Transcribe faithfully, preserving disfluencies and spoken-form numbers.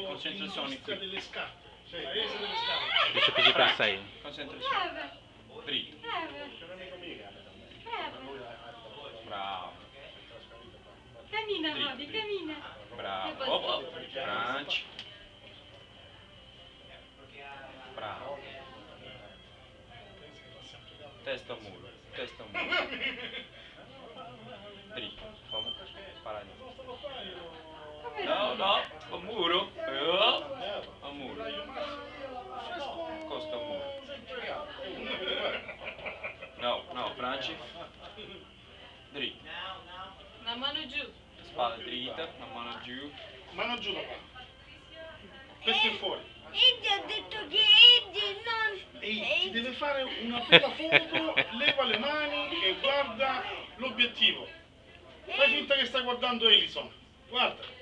Concentrazione qui. delle scarpe. Cioè, paese delle scarpe. dieci così per sei. Concentrazione. Dritto. Bravo. Cammina, Dritto, Bobby, dritto. cammina. Bravo. Oh, oh. Franci. Bravo. Testa a muro. Testa a muro. Dritto. Vamos. Para lì. No, no. A muro. Oh. A muro. Costa a muro. No, no, Franci. Dritto. La mano giù. Spalla dritta, la mano giù. Mano giù da qua. Questo è fuori. Eddie ha detto che Eddie non... Ehi, ti deve fare una bella foto, leva le mani e guarda l'obiettivo. Fai finta che stai guardando Elison. Guarda.